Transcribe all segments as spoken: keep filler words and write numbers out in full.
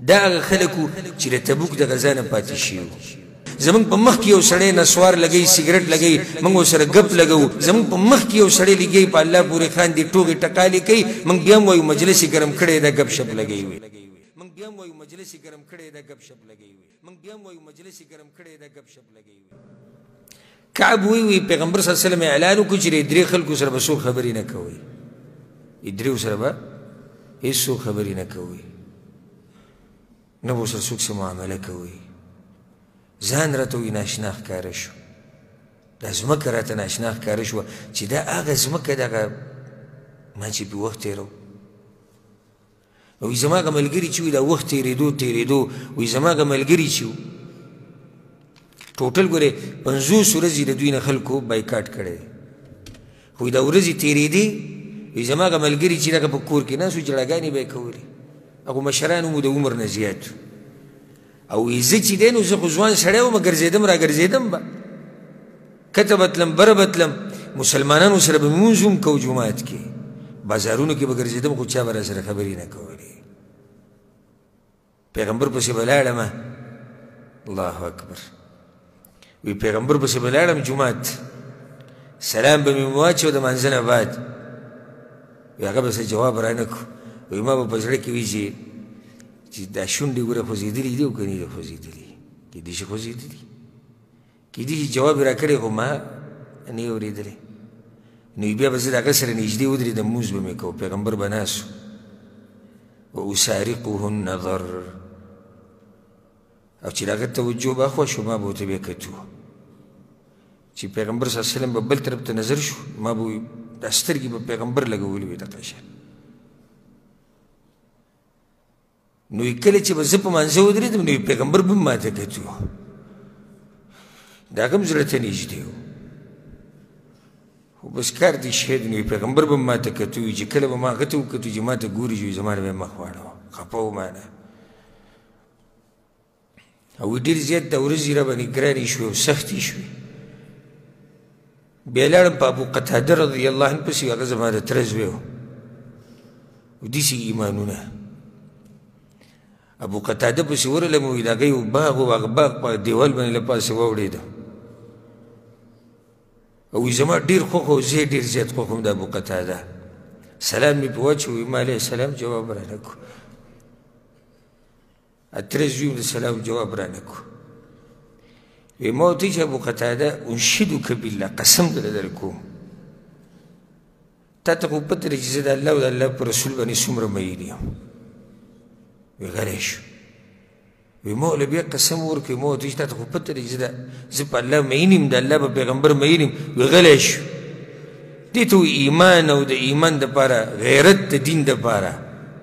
دا هغه خلک وو چې د تبوک د غزا نه پاتې شوي وو. زمونږ په مخ کې یو سړی نسوار لګوي، سګرټ لګوي، موږ ورسره ګپ لګوو. زمونږ په مخ کې یو سړی لګوي، په الله پورې خاندي، ټوغې ټکالې کوي، موږ بیا هم وایو مجلس یې ګرم کړی دا ګپ شپ لګوي. موږ بیا هم وایو مجلس یې ګرم کړی دا ګپ شپ لګوي. موږ بیا هم وایو مجلس یې ګرم کړی دا ګپ شپ لګوي. کعب وی وی پیغمبر صلی الله علیه وسلم اعلان وکړو چې درې خلکو سره به څوک خبرې نه کوئ، درېو سره به هېڅوک خبرې نه کوئ، نه به ورسره څوک څه معامله کوئ. ځان راته وایي ناشنا ښکاره شو، دا ځمکه راته ناشنا ښکاره شوه چې دا هغه ځمکه دغه ما چې پې وخت تېرو. وایي زما هغه ملګري چې وي دا وخت تېرېدو تېرېدو وایي زما هغه ملګري چې وو ټوټل ګورې پنځوس ورځې د دوی نه خلکو بایکاټ کړی دی. خو دا ورځې تېرېدې وایي زما هغه ملګري چې دغه په کور کې ناست وو جړاګانې به یې کولې، هغو مشران مو د عمر نه زیات وو. او وایي زه چې دی نو زه خو ځوان سړی وم ګرځېدم را ګرځېدم به کته به تلم بره به تلم، مسلمانانو سره به مونځ هم کوو جومات کې، بازارونو کې به ګرځېدم خو چا به را سره خبرې نه کولې. پیغمبر پسې به لاړمه، الله اکبر، وی پیغمبر پسې به لاړم جومات، سلام به مې واچو د مانځه نه بعد، وی هغه به څه جواب را نه کړو. وی ما به په زړه کې وي چې چې دا شونډې ګوره خوځېدلي دي او که نه دي خوځېدلي، کېدای شي خوځېدلي، کېدای شي جواب یې را کړی خو ما نه یې اورېدلی. نو بیا به زه د هغه سره نږدې ودرېدم، لمونځ به مې کوو، پیغمبر به ناست و اسارقه النظر، او چې د هغه توجه به اخوا شو ما به ورته بیا کتو. چې پیغمبر صلی الله علیه وسلم به بل طرف ته نظر شو، ما به دا سترګې به پیغمبر لګولې وې دغه شان. نو کله چې به زه په مانځه ودرېدم نو پیغمبر به ما ته کتو، د هغه هم زړه ته نږدې و، خو بس کار دې شهید. نو پیغمبر به ما ته کتو، چې کله به ما هغه ته وکتو چې ما ته ګوري چې زما نه به یې مخ واړوه، خفه و ما نه. او ډېر زیات دا ورځې را باندې ګرانې شوې او سختې شوې. بیا لاړم په ابو قتاده رضی الله عنه پسې، هغه زما د تره زوی و، او داسې ایمانونه. ابو قتاده پسې ورغلم، وایي د هغه یو باغ و، هغه باغ په دیوال باندې له پاسه واوړېده، او وایي زما ډېر خوښ و، زه ډېر زیات خوښ وم د ابو قتاده. سلام مې پې واچو، وایي ما علیه السلام جواب را نه کړو، اتره زوی د سلام جواب را نه کړو. وی ما ورته چې ابو قتاده انشدک بالله، قسم دله در کوم تا ته خو پته لري چې زه د الله او د الله په رسول باندې څومره مین یم. وی غلی شو. وی ما له بیا قسم ورکړی، ما ورته چې تا ته خو پته لري چې زه په الله مین یم، د الله په پیغمبر مین یم. وی غلی شو. دې ته ایمان او د ایمان دپاره غیرت د دین دپاره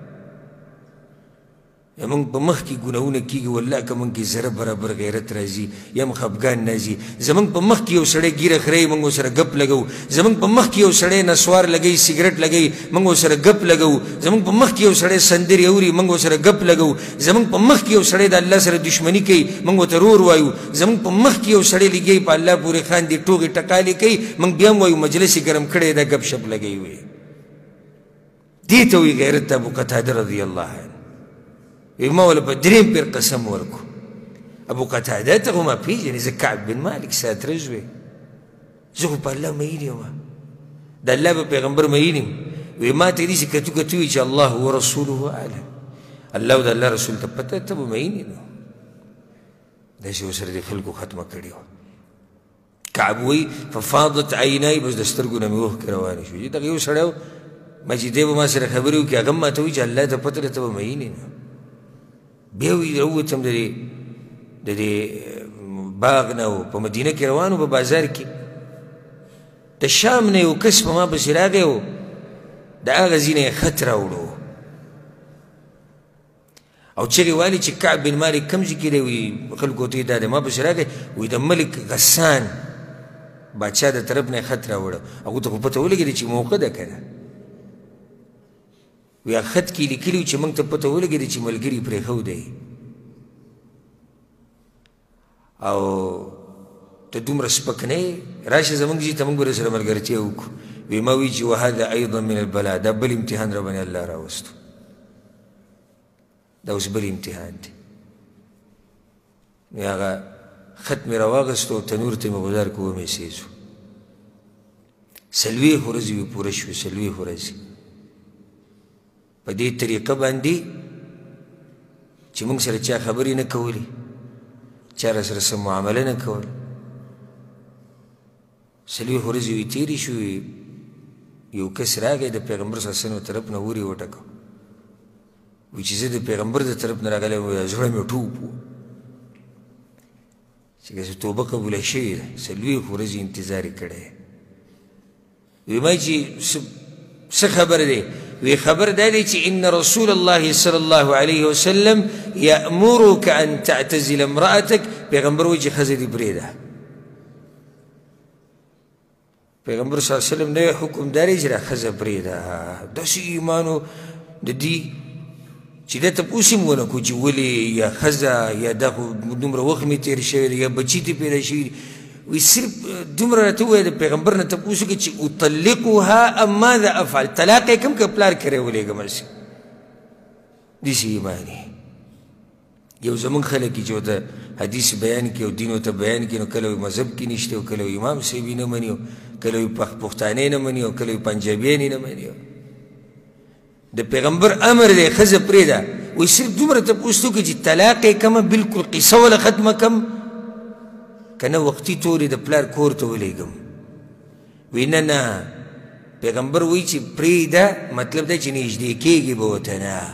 موږ په مخ کې ګناهونه کېږي، والله که موږ کې ذره برابر غیرت راځي یا هم خفګان نه ځي. زموږ په مخ کې یو سړی ګیره خرئ، موږ ورسره ګپ لګوو. زموږ په مخ کې یو سړی نسوار لګوي، سګرټ لګوي، موږ ورسره ګپ لګوو. زموږ په مخ کې یو سړی سندرې اوري، موږ ورسره ګپ لګوو. زموږ په مخ کې یو سړی د الله سره دښمني کوي، موږ ورته رور وایو. زموږ په مخ کې یو سړی لګوي، په الله پورې خاندي، ټوغې ټکالې کوي، موږ بیا هم وایو مجلس یې ګرم کړی دا ګپ شپ لګوي. دې ته وایي غیرت د ابو قتاده رضی الله عنه. ما ولا په درېیم پیر قسم ورکو. ابو قتاده ته خو ما پېژنې، زه کعب بن مالک ساتره زوی، زه خو په الله مین یم، د الله په پیغمبر مین یم. وی ما ته داسې کتو کتو وي چې الله ورسوله اعلم، الله او د الله رسول ته پته، ته به مین یې نو. داسې ورسره د خلکو ختمه کړې وه. کعب وایي ففاضت عینای، بس د سترګو نه مې اوښکې روانې شوې. دغه یو سړی و ما چې دی به ما سره خبرې وکړي، هغه هم ما ته وایي چې الله ته پته ده، ته به مین یې نو. بیا وی راووتم د دې د دې باغ نه و، په مدینه کې روان و، په بازار کې د شام نه یو کس په ما پسې راغی و، د هغه ځای نه یې خط راوړو او چغې والي چې کعب بن مالک کوم ځای کې دی؟ وایي خلکو ته یې دا دی. ما پسې راغی، وایي د ملک غسان باچا د طرف نه یې خط راوړو. هغو ته خو پته ولګېده چې موقع ده که نه. وی خط کې لیکلي و چې موږ ته پته ولګېده چې ملګري پرېښودی او ته دومره سپک نه یې، راشه زموږ ځای ته موږ به سره ملګرتیا وکړو. وی ما وی چې وهذا ایضا من البلا، دا بل امتحان را باندې الله راوستو. دا اوس بل امتحان دی. نو هغه خط مې راواغېستو او تنور ته مې ګذار کړو ومې سېزو. څلوېښت ورځې وې پوره شوې، څلوېښت ورځې په دې طریقه باندې چې موږ سره چا خبرې نه کولې، چا را سره څه معامله نه کول. څلوېښت ورځې وې تېرې شوې، یو کس راغی د پیغمبر صلی الله علیه وسلم طرف نه ور یې وټکو، وایي چې زه د پیغمبر د طرف نه راغلی یم، زړه مې ټوپ و چې که توبه قبوله شوې ده. څلوېښت ورځې انتظار یې کړی. وی ما چې څه خبر دی؟ وی خبر دا دی چې ان رسول الله صلی الله علیه وسلم یأمرک ان تعتزل امرأتک. پیغمبر وایي چې ښځه دې پرېږده. پیغمبر صلی الله علیه وسلم نوی حکم دا دی چې دا ښځه پرېږده. داسې ایمانو د دې چې دا تپوس یې ونه کړو چې ولې یا ښځه یا دا خو دومره وخت مې تېر شوی دی یا بچي دې پیدا شوي دي. وی صرف دومره راته ووایه د پیغمبر نه تپوس وکړي چې اطلقها ام ماذا افعل، طلاق یې کم که پلار کرې ولېږم هسې. داسې ایمان یې یو زمونږ خلک چې ورته حدیث بیان کړي او دین ورته بیان کړي، نو کله وایي مذهب کې نشته او کله وایي امام صاحب یې نه مني او کله وایي پښتانه نه مني او کله وایي پنجابیان یې نه مني. د پیغمبر امر دی ښځه پرېږده. وایي صرف دومره تپوس وکړي چې طلاق یې کمه بالکل قصه وله ختمه کم که نه وختي تورې د پلار کور ته ولېږم. وایي نه نه، پیغمبر وایي چې پرېږده مطلب دا چې نږدې کېږي به ورته نه،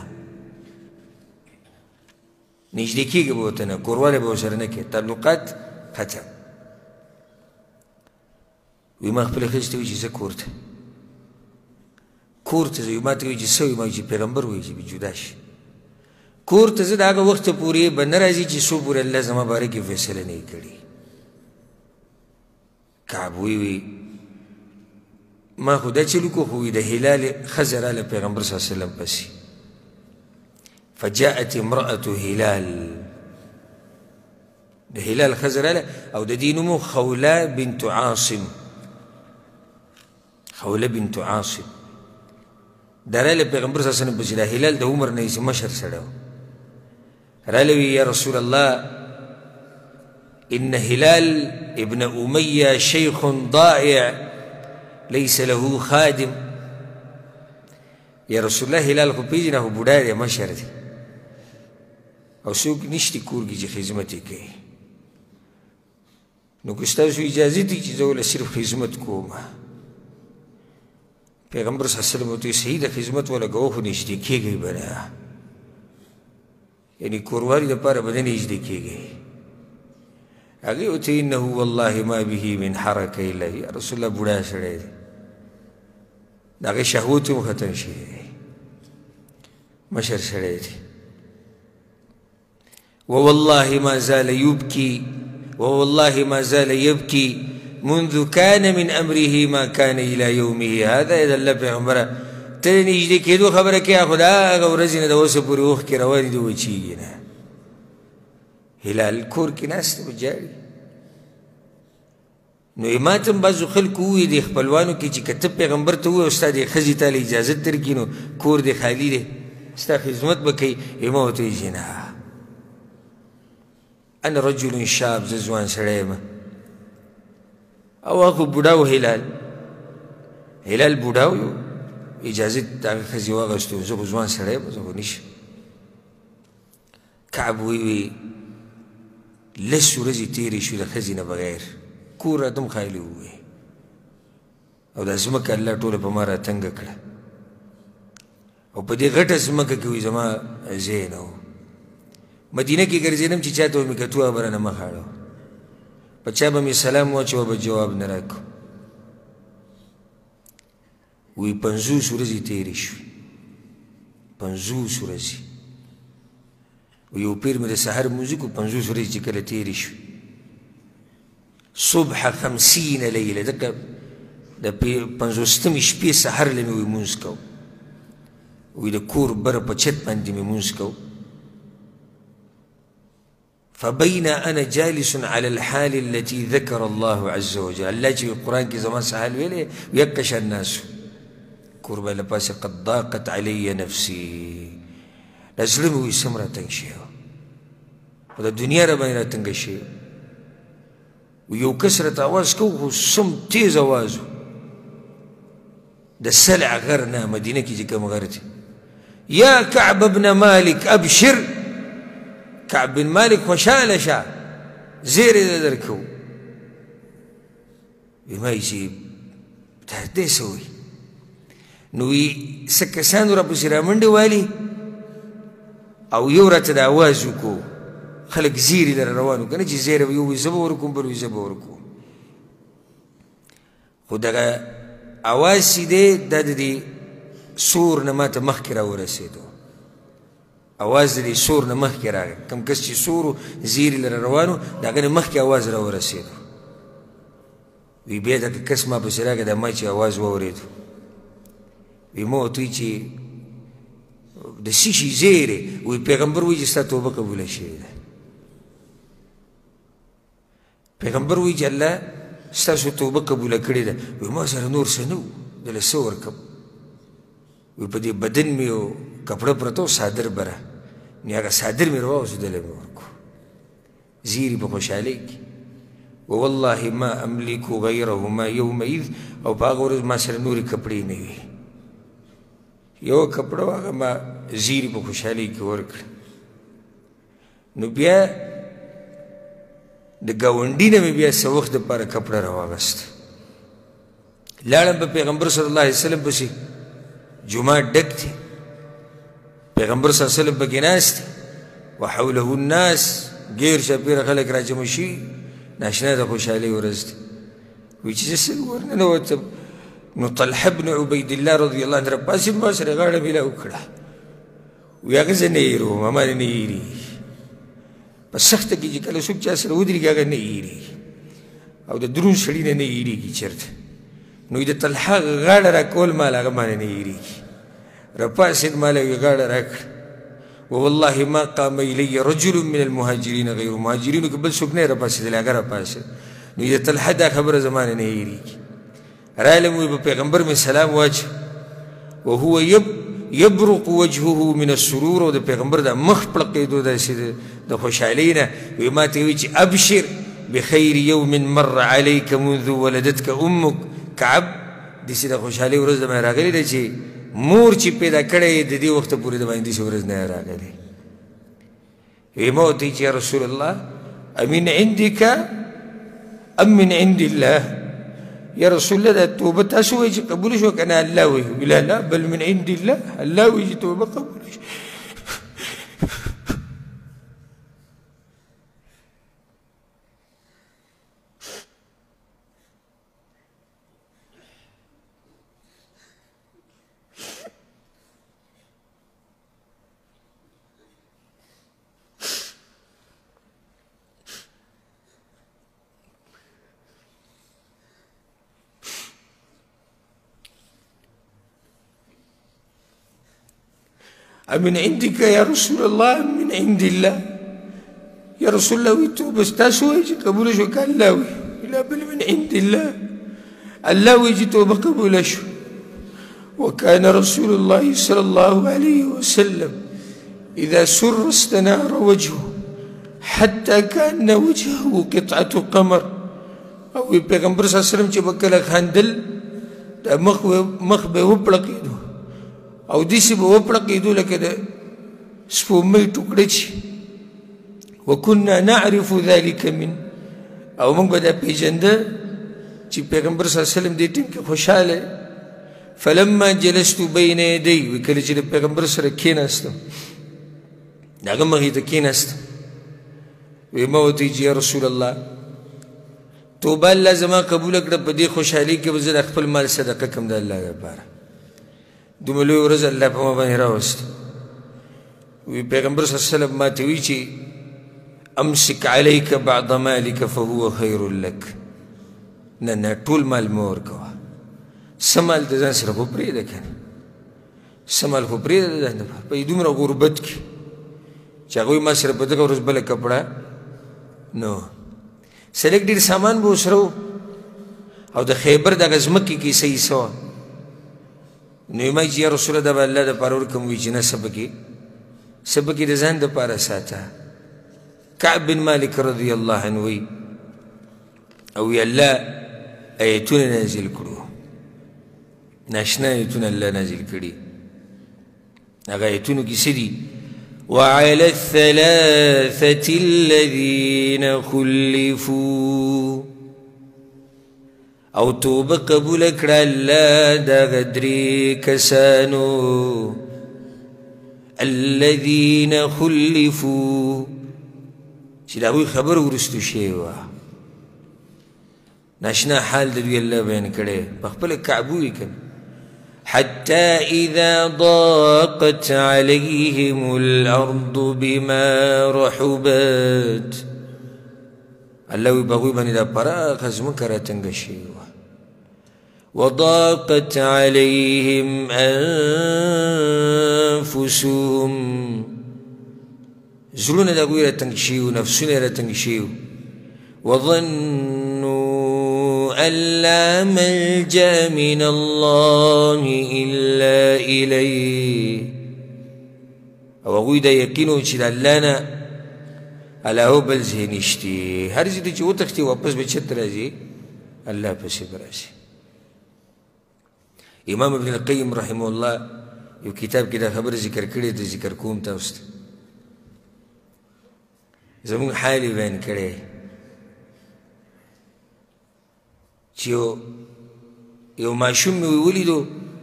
نږدې کېږي به ورته نه، کوروالی به ورسره نه کوې، تعلقات ختم. وایي ما خپلې ښځې ته وایي چې زه کور ته کور ته زه ما ته وایي چې څه وایي؟ ما وایي چې پیغمبر وایي چې جدا شي. کور ته زه د هغه وخته پورې به نه راځي چې څو پورې الله زما باره کې فیصله نه یې کړې. کعب وی وی ما خو دا چل وکړو، خو وی د هلال ښځه راله پیغمبر صلی الله علیه وسلم پسې. فجاءت امرأة هلال، د هلال ښځه راله او د دې نوم خوله بنت عاصم. خوله بنت عاصم دا راله پیغمبر صلی الله علیه وسلم پسې. دا هلال د عمر نه یې مشر سړی و. راله وی یا رسول الله إن هلال ابن أمية شيخ ضائع ليس له خادم. يا رسول الله هلال خو پیژنه خو بوډا دی، مشر دی او څوک نشته کور کې چې خدمت یې کوي. نو که ستاسو اجازه دي چې زه ولې صرف خدمت کوم؟ پیغمبر صلی الله علیه وسلم ورته صحیح ده خدمت وله کوه خو نږدې کېږئ به نه، یعنې کوروالي دپاره به نه نږدې کېږئ. هغې ورته انه والله ما به من حرکه الا یا رسول الله بوډا سړی دی، د هغې شهوت هم ختم شوی دی، مشر سړی دی. ووالله ما زال يبكي ووالله ما زال يبكي منذ كان من امره ما كان الى يومه هذا. اذا الله پیغمبره ته نږدې کېدو خبره کوي، خو د هغه ورځې نه د اوسه پورې اوښکې روانې دي وچېږي نه. هلال کور کې ناست به جاړي. نو ما ته هم بعضو خلکو ووایي د خپلوانو کې چې که ته پیغمبر ته ووایې او ستا دې ښځې تاله اجازت درکړي نو کور دې خالي دی، ستا خدمت به کوي. ما ورته وایي چې نه، انا رجل شاب، زه ځوان سړی یم. او هغه بوډا و هلال هلال بوډا و، اجازت د هغه ښځې واخیستو، زه خو ځوان سړی یم، زه خو نشم. کعب وی وی لس ورځې تېرې شوې د ښځې نه بغیر، کور راته هم خالي ووی او دا ځمکه الله ټوله په ما راتنګه کړه او په دې غټه ځمکه کې وي زما ځای نه و. مدینه کې ګرځېدم چې چا ته مې کتوه به رانه مخ اړه، په چا به مې سلام واچوه به جواب نه راکړو. وی پنځوس ورځې تېرې شوې، پنځوس ورځې. یو پیر مې د سحر لمونځ وکړو، پنځوس ورځې چې کله تېرې شوې، صبح خمسین لیله، ځکه د پنځوسمې شپې سحر له مې وی لمونځ کوو. وی د کور بره په چت باندې مې لمونځ کوو. فبين أنا جالس على الحال التي ذكر الله عز وجل. الله چې قرآن کې زما سحال ویلې یکش الناس کور به لپاسې قد ضاقت علی نفسي، دا زړه مې وایي سم راتنګ شوی وه په د دنیا را باندې راتنګه شوی یو کس راته اواز کوو خو سم تیز اواز و د سلع غر نه مدینه کې چې کوم غر دی یا کعب ابن مالک ابشر کعب بن مالک خوشحاله شه زیری د درکو وی ما چې دا دی څه وایي نو وی څه کسانو راپسې رامنډې والي او یو راته د اواز وکړو خلک زیري لره روان وو که نه چې زیری به یو وایي زه به ورکوم بل وایي زه به ورکوم خو دغه اواز چې دی دا د دې سور نه ما ته مخکې راورسېدو اواز د دې سور نه مخکې راغی کوم کس چې سور و زیري لره روان و د هغه نه مخکې اواز راورسېدو وی بیا دغه کس ما پسې راغی دا ما چې اواز واورېدو وی ما ورته وایي چې د څه شي زیری وی پیغمبر وایي چې ستا توبه قبوله شوې ده پیغمبر وایي چې الله ستاسو توبه قبوله کړې ده وی ما سره نور څه نه و دله څه ورکړم وی په دې بدن مې یو کپړه پرته و صادر بره نو هغه صادر مې راواغوستو دله مې ورکړو زیري په خوشحالۍ کې ووالله ما املک غیرهما یومئذ او په هغه ورځ ما سره نورې کپړې نه وي یو کپړه و هغه ما زیري په خوشحالۍ کې ورکړه نو بیا د ګاونډي نه مې بیا څه وخت دپاره کپړه راواغسته لاړم په پیغمبر صلی الله علیه وسلم پسې جومات ډک دی پیغمبر صلی الله علیه وسلم پکې ناست دی وحوله الناس غیر چاپېره خلک راجمع شوي ناشنا د خوشحالۍ ورځ دی وایي چې زه څنګه ورننوتم نو طلحه بن عبید الله رضی الله عنه راپاڅېد ما سره غاړه میلاو کړه وایي هغه زه نه هېروم ما نه هېرېږي په سخته کې چې کله څوک چا سره ودرېږي هغه نه هېرېږي او د دروند سړي نه نه هېرېږي چېرته نو د طلحه غاړه راکول مال هغه مانه نه هېرېږي راپاڅېد ماله یې غاړه راکړه ووالله ما قام الی رجل من المهاجرین غیر مهاجرینو کې بل څوک نه یې راپاڅېدلی هغه راپاڅېد نو د طلحه دا خبره زمانه نه هېرېږي رالم وی په پیغمبر مې سلام واچو وهو یبرق وجهه من السرور او د پیغمبر دا مخ پړقېدو داسې د خوشحالۍ نه وی ما ته وی چې ابشر بخیر یوم مر علیک منذ ولدتک امک کعب داسې د خوشحالۍ ورځ د باندې راغلې ده چې مور چې پیدا کړی د دې وخته پورې د باندې داسې ورځ نه راغلی وی ما ورته چې یا رسول الله امن عندک ام من عند الله یا رسول الله دا توبه تاسو وایي چې قبول شو که نه الله وایي لا لا بل من عند الله الله وایي چې توبه قبول شو من عندك يا رسول الله من عند الله يا رسول الله ويتوب استاسو يجي قبول شو قال لا لا بل من عند الله الله ويجي توبه قبول شو وكان رسول الله صلى الله عليه وسلم إذا سر استنار وجهه حتى كأن وجهه قطعة قمر او پیغمبر صلی الله علیه وسلم چې بکله خندل د مخ مخ به وپړقېدو او داسې به وپړقېدو لکه د سپوږمۍ ټوکړه چې وکنا نعرف ذلك من او موږ به دا پېژنده چې پیغمبر صلی الله علیه وسلم دې ټیم کې خوشحاله فلما جلست بین یدی وی کله چې د پیغمبر سره کېناستم د هغه مخې ته کېناستم وی ما ورته چې یا رسول الله توبه الله زما قبوله کړه په دې خوشحالۍ کې به زه د خپل مال صدقه کړم د الله لپاره دومره لوی ورځ الله په ما باندې راوست وی پیغمبر صلی الله علیه وسلم ما ته وی چې امسک علیک بعض مالک فهو خیر لک نه نه ټول مال مه ورکوه څه مال د ځان سره خو پرېږده که نه څه مال خو پرېږده د ځان لپاره په دومره غربت کې چې هغوی ما سره په دغه ورځ بله کپړه نو سلک ډېر سامان به ورسره و او د خیبر دغه ځمکې کې څه حصه وه نو یې ما چې یا رسوله دا به الله دپاره ورکړم وایي چې نه څه پکې څه پکې د ځان دپاره ساته. کعب بن مالک رضی الله عنه وی او وی الله ایتونه نازل کړو، ناشنا ایتونه الله نازل کړي. هغه ایتونو کې څه دي؟ وعلى الثلاثة الذين خلفوا، او توبه قبول کړه الله دغه درې کسانو الذين خلفوا چې د هغوی خبر وروستو شوې وه، ناشنا حال د دوی الله بیان کړی په خپله کعب ووایي که حتى إذا ضاقت عليهم الأرض بما رحبت، الله وی بغوی باندې دا پراخه ځمکه راتنګه شوې وه. وضاقت عليهم أنفسهم، زړونه د هغوی راتنګ شوي وو، نفسونه یې راتنګ شوي وو. وظنوا أن لا ملجأ من الله إلا إليه، او هغوی دا یقین و چې د الله نه علاوه بل ځای نشته، هر ځای ته چې وتښتي واپس به چېرته راځي؟ الله پسې به راشي. امام ابن القیم رحمه الله یو کتاب کې دا خبره ذکر کړې ده، ذکر کوم تاسو ته. زموږ حال یې بیان کړی چې یو یو ماشوم مې ولیدو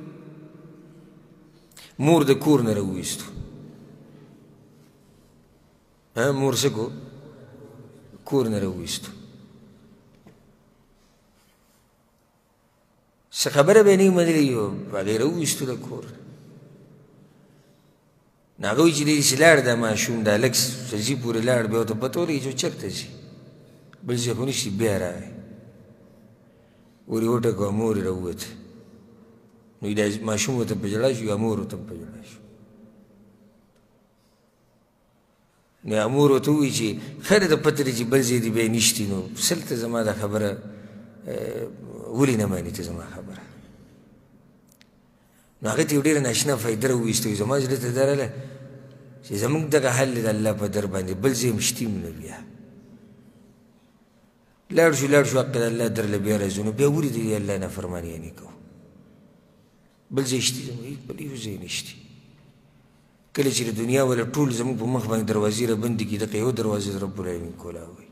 مور د کور نه راوویستو. مور څه کو؟ کور نه راوویستو. څه خبره به یې نه وي منلې، هغې راوویستو د کور. نو هغه وایي چې داسې لاړ دا ماشوم دا لږ سلجي پورې لاړ، بیا ورته پته ولګي چې چېرته ځي، بل ځای خو نشي. بیا راغی ور یې وټکوه، مور یې راووته. نو دا ماشوم ورته په ژړا شو، یا مور ورته په ژړا شو. نو امور ورته ووایي چې خیر ده پته دی چې بل ځای دې بیا نشتي، نو سلته زما دا خبره ولې نه ماني ته زما خبره؟ نو هغې ته یو ډېره ناشنا فایده راوویسته. وایي زما زړه ته درله چې زموږ دغه حل دی د الله په در باندې، بل ځای هم شتي هم نه بیا. لاړ شو لاړ شو حق د الله درله بیا راځو، نو بیا ولې د الله نافرمانیانې کوو؟ بل ځای شتي زموږ بل یو ځای نشتي. کله چې د دنیا والا ټول زموږ په مخ باندې دروازې رابندې کړي، دغه یو دروازه د رب العالمین کولاوي.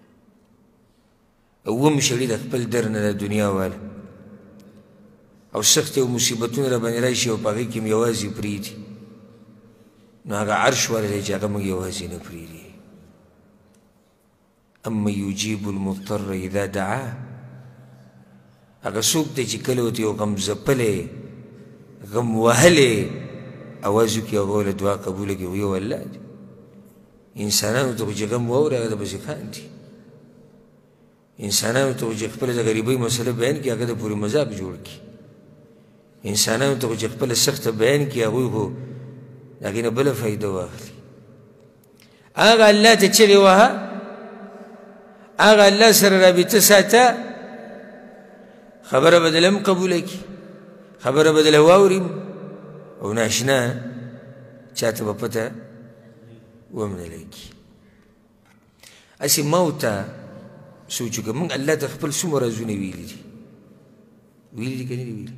اووم شړي د خپل در نه د دنیا والا، او سختې او مصیبتونه راباندې راشي او په هغې کې م یوازې پرېږدي، نو هغه عرش والا دی چې هغه موږ یوازې نه پرېږدي. اما یجیب المضطر اذا دعاه، هغه څوک دی چې کله ورته یو غم ځپلی غم وهلی اواز وکړي، هغه له دعا قبوله کړي، یو الله دی. انسانانو ته خو چې غم واوري هغه دپسې خاندي، انسانانو ته خو چې خپله د غریبۍ مسله بیان کړي هغه د پورې مذاق جوړ کړي، انسانانو ته خو چې خپله سخته بیان کړي هغوی خو د هغې نه بله فایده واخلي. هغه الله ته چغې وهه، هغه الله سره رابطه ساته، خبره به دله هم قبوله کړي، خبره به دله واوري، او ناشنا چاته به پته وم نه لګي. هسې ما ورته سوچ وکړه، موږ الله ته خپل څومره رازونه ویلي دي؟ ویلي دي که نه دي ویلي؟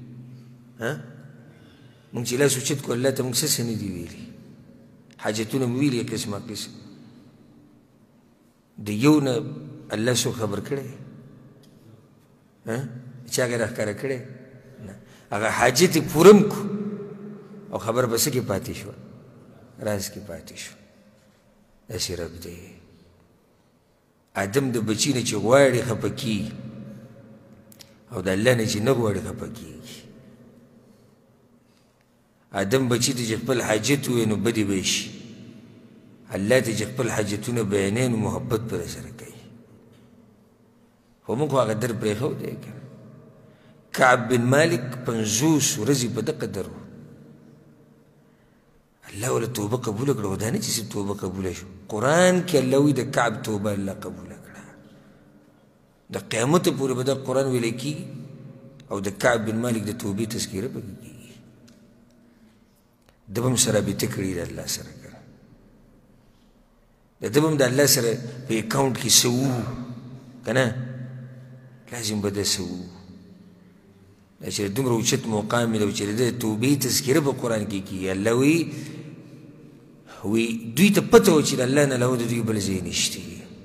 موږ چې لاس اوچت کړو الله ته موږ څه څه نه دي ویلي؟ حاجتونه مو ویلي قسمه قسم. د یو نه الله څوک خبر کړی؟ چا هغې راښکاره کړی؟ نه. هغه حاجت یې پوره م کړو او خبر به څه کې پاتې شوه؟ راز کې پاتې شوه. داسې رب دی. آدم د بچي نه چې غواړي خفه کېږي، او د الله نه چې نه غواړي خفه کېږي. آدم بچي ته چې خپل حاجت ووایي نو بدې به شي، الله ته چې خپل حاجتونه بیانوي نو محبت به راسره کوي. خو موږ خو هغه در پرېښودی که نه. کعب بن مالک پنځوس ورځې په دغه در و، الله ولا توبه قبوله کړه. خو دا نه چې توبه قبوله شو، قرآن کې الله وایي د کعب توبه الله قبوله کړه. د قیامته پورې به دا قرآن ویلی کېږي او د کعب بن مالک د توبې تذکیره پکې کېږي. ده به هم سره رابطه کړې ده الله سره کړه. د ده به هم د الله سره په اکاونټ کې څه وو که نه لازم به ده څه وو دا چې دومره اوچت مقام یې ده چې د ده توبې تذکره په قرآن کې کېږي الله وایي وی دوی ته پته و چې د الله نه علاوه د دوی بل ځای نشته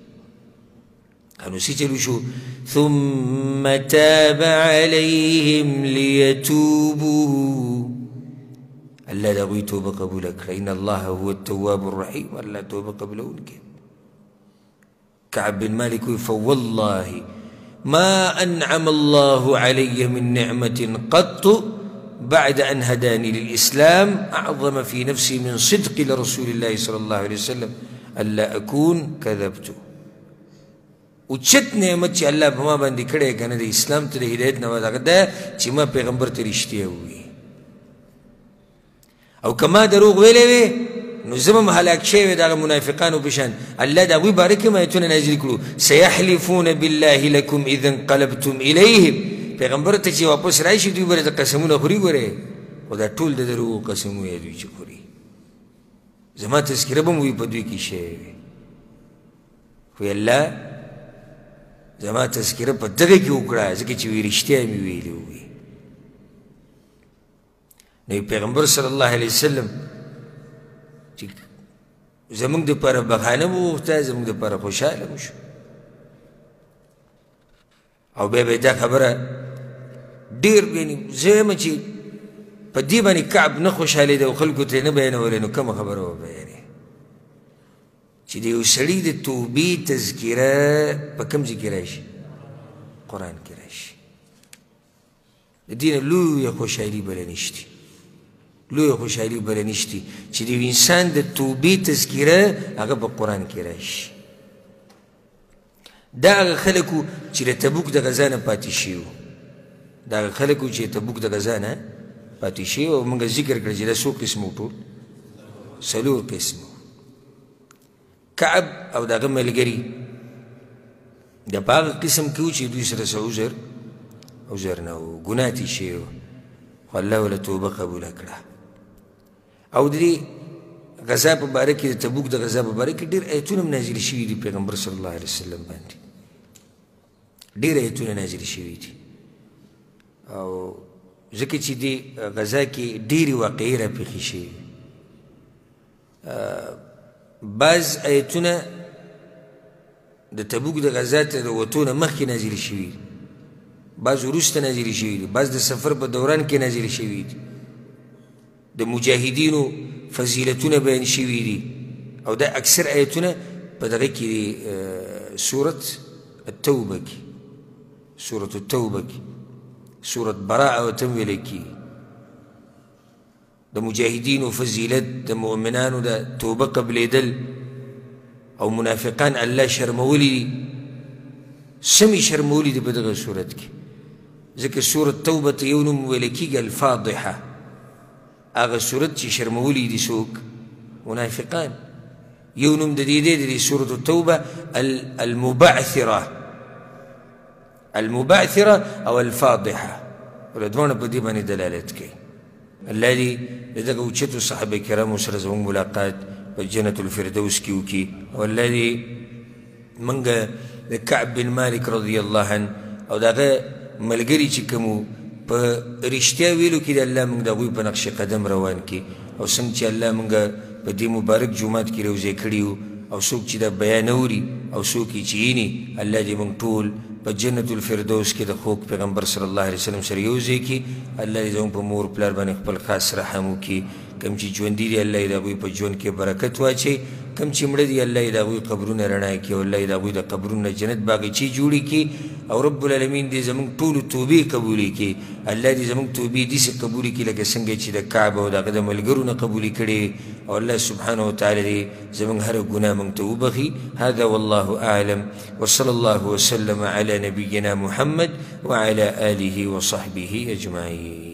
نو څه چلو شو ثم تاب عليهم ليتوبوا الله د هغوی توبه قبوله کړه ان الله هو التواب الرحیم الله توبه قبلونکی كعب بن مالك فوالله ما أنعم الله علي من نعمة قط بعد أن هداني للإسلام أعظم في نفسي من صدق لرسول الله صلى الله عليه وسلم ألا أكون كذبت وچت نعمت چې الله په ما باندې کړی کنه د اسلام ته د هدایت نه ودا ده چې ما پیغمبر ته رښتیا ووایي او کما دروغ ویلې وي نو زمم هلاک شوی دغه منافقانو په شان الله د هغوی باره کې آیتونه نازل کړو سیحلفون بالله لکم اذا انقلبتم الیهم پیغمبر ته چې واپس راشي دوی به د قسمونه خوري ګورې خو دا ټول د دروغو قسمونه یې دوی چې خوري زما تذکره به م وي په دوی کې شوی خو الله زما تذکره په دغه کې وکړه ځکه چې وی رښتیا مې ویلي وي نو پیغمبر صلی الله علیه وسلم چې زموږ دپاره بخانه مو وغوښته زموږ دپاره خوشحاله مو شو او بیا به دا خبره ډېر یعنې زه یم چې په دې باندې کعب نه خوشحالېده او خلکو ته یې نه بیانولی نو کومه خبره به بیانې چې د یو سړي د توبې تذکره په کوم ځای کې راشي قرآن کې راشي د دې نه لویه خوشحالي بله نشتي لویه خوشحالي بله نشتي چې د یو انسان د توبې تذکره هغه په قرآن کې راشي دا هغه خلک وو چې د تبوک د غزا نه پاتې شوي وو دا هغه خلک وو چې د تبوک د غزا نه پاتې شوي وو او موږ ذکر کړه چې دا څو قسم وو ټول څلور قسم وو کعب او د هغه ملګري د په هغه قسم کې وو چې دوی سره څه عذر عذر نه وو ګناه تېر شوي وو خو الله ورله توبه قبوله کړه او د دې غزا په باره کې د تبوک د غزا په باره کې ډېر ایتونه هم نازل شوي دي پیغمبر صلی الله علیه وسلم باندې ډېر ایتونه نازل شوي دي او ځکه چې دې غزا کې ډېرې واقعې راپېښې شوي بعض ایتونه د تبوک د غزا ته د وتو نه مخکې نازل شوي دي بعض وروسته نازل شوي دي بعض د سفر په دوران کې نازل شوي دي د مجاهدینو فضیلتونه بیان شوي دي او دا اکثر آیتونه په دغه کې دي سورة التوبه کې سورة التوبه کې سورة براءه ورته هم ویلی کېږي د مجاهدینو فضیلت د مؤمنانو د توبه قبلېدل او منافقان الله شرمولی دي سمې شرمولی دي په دغه صورت کې ځکه سورة توبه ته یو نوم ویلی کېږي الفاضحه هغه صورت چې شرمولی دي څوک منافقان یو نوم د دې دی د سورة التوبه المبعثره المبعثره او الفاضحه ول دواړه په دې باندې دلالت کوي الله دې د دغه اوچتو صحابه کرامو سره زموږ ملاقات په جنت الفردوس کې وکړي او الله دې موږ د کعب بن مالک رضی الله عنه او د هغه ملګري چې کوم په رښتیا ویلو کې د الله موږ د هغوی په نقش قدم روان کړي او څنګه چې الله موږ په دې مبارک جومات کې روضې کړي وو او څوک چې دا بیان اوري او څوک یې چې ویني الله دې موږ ټول په جنت الفردوس کې د خوږ پیغمبر صلی الله علیه وسلم سره یو ځای کړي الله دې زموږ په مور پلار باندې خپل خاص رحم وکړي کوم چې ژوندي دي الله یې د هغوی په ژوند کې برکت واچوي کوم چې مړه دي الله یې د هغوی قبرونه رڼا کړي او الله یې د هغوی د قبرونو نه جنت باغچې جوړې کړي او رب العالمین دې زموږ ټولو توبې قبولې کړي الله دې زموږ توبې داسې قبولې کړي لکه څنګه چې د کعب او د هغه د ملګرو نه قبولې کړي او الله سبحانه وتعالی دې زموږ هره ګناه موږ ته وبخي هذا والله اعلم وصلى الله وسلم على نبينا محمد وعلى آله وصحبه أجمعين.